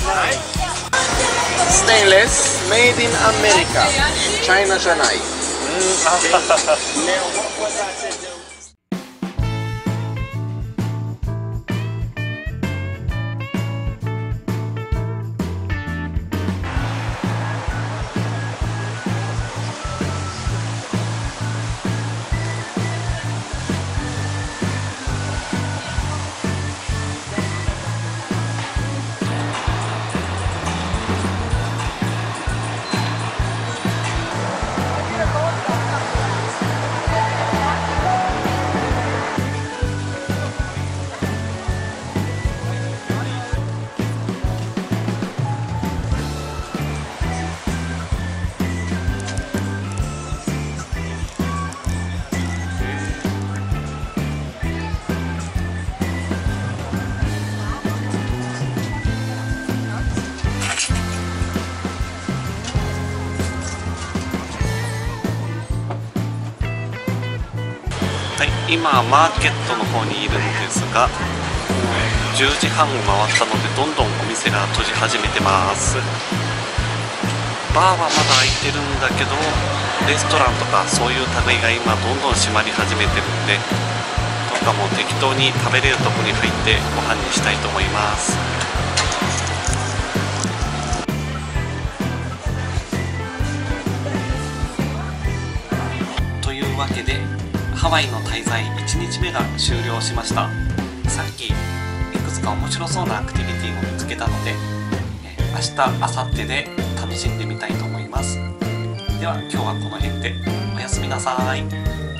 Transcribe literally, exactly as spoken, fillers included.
ステンレス made in America チャイナじゃない。 はい、今マーケットの方にいるんですが、じゅうじはんを回ったのでどんどんお店が閉じ始めてます。バーはまだ開いてるんだけど、レストランとかそういう類が今どんどん閉まり始めてるんで、どっかもう適当に食べれるとこに入ってご飯にしたいと思います。というわけでハワイの滞在いちにちめが終了しました。さっきいくつか面白そうなアクティビティを見つけたので、明日明後日で楽しんでみたいと思います。では今日はこの辺でおやすみなさい。